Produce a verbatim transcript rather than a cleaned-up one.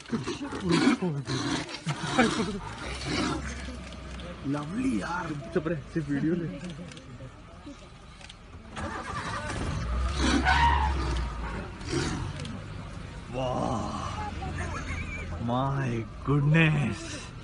Lovely यार, चुप रहे, सिर्फ वीडियो ले। वाह, माय गुडनेस।